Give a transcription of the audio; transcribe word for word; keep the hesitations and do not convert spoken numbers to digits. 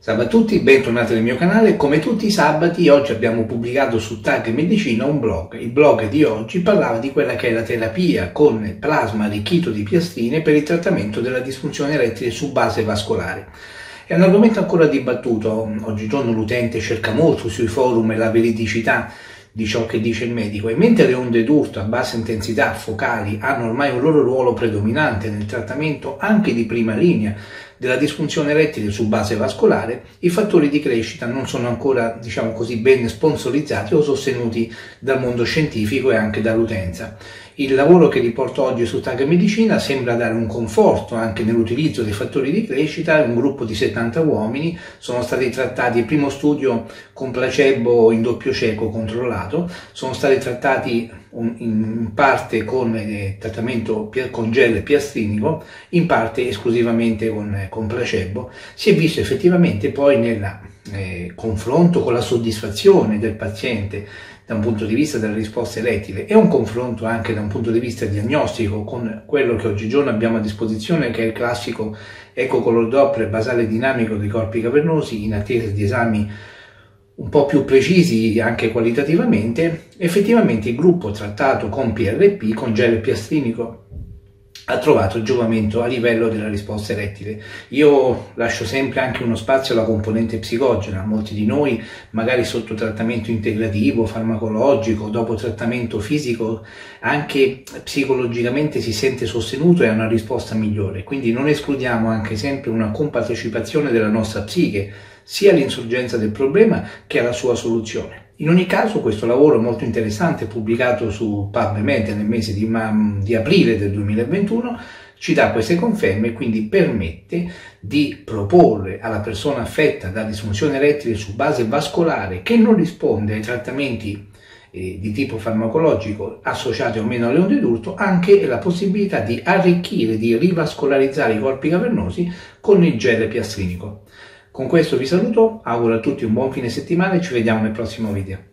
Salve a tutti, bentornati nel mio canale. Come tutti i sabati, oggi abbiamo pubblicato su Tag Medicina un blog. Il blog di oggi parlava di quella che è la terapia con plasma arricchito di piastrine per il trattamento della disfunzione erettile su base vascolare. È un argomento ancora dibattuto. Oggigiorno l'utente cerca molto sui forum la veridicità di ciò che dice il medico, e mentre le onde d'urto a bassa intensità focali hanno ormai un loro ruolo predominante nel trattamento anche di prima linea della disfunzione erettile su base vascolare, i fattori di crescita non sono ancora, diciamo così, ben sponsorizzati o sostenuti dal mondo scientifico e anche dall'utenza. Il lavoro che riporto oggi su Tag Medicina sembra dare un conforto anche nell'utilizzo dei fattori di crescita. Un gruppo di settanta uomini sono stati trattati, il primo studio con placebo in doppio cieco controllato, sono stati trattati in parte con eh, trattamento con gel piastrinico, in parte esclusivamente con, con placebo. Si è visto effettivamente poi nel eh, confronto con la soddisfazione del paziente da un punto di vista della risposta erettile e un confronto anche da un punto di vista diagnostico con quello che oggigiorno abbiamo a disposizione, che è il classico ecocolor Doppler basale dinamico dei corpi cavernosi, in attesa di esami un po' più precisi anche qualitativamente. Effettivamente il gruppo trattato con P R P, con gel piastrinico, ha trovato giovamento a livello della risposta erettile. Io lascio sempre anche uno spazio alla componente psicogena. Molti di noi, magari sotto trattamento integrativo, farmacologico, dopo trattamento fisico, anche psicologicamente si sente sostenuto e ha una risposta migliore. Quindi non escludiamo anche sempre una compartecipazione della nostra psiche, sia all'insorgenza del problema che alla sua soluzione. In ogni caso, questo lavoro molto interessante, pubblicato su PubMed nel mese di, di aprile del duemilaventuno, ci dà queste conferme e quindi permette di proporre alla persona affetta da disfunzione erettile su base vascolare, che non risponde ai trattamenti eh, di tipo farmacologico associati o meno alle onde d'urto, anche la possibilità di arricchire, di rivascolarizzare i corpi cavernosi con il gel piastrinico. Con questo vi saluto, auguro a tutti un buon fine settimana e ci vediamo nel prossimo video.